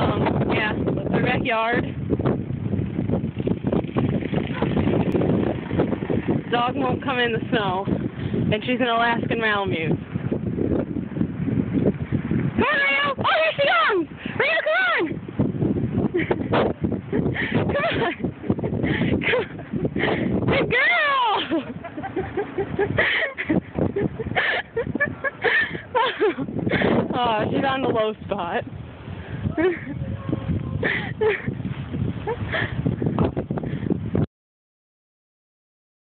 Yeah, that's our backyard. Dog won't come in the snow, and she's an Alaskan Malamute. Come on, Reno! Oh, here she comes! Reno, come on! Come on! Come on! Good girl! Oh, she's on the low spot.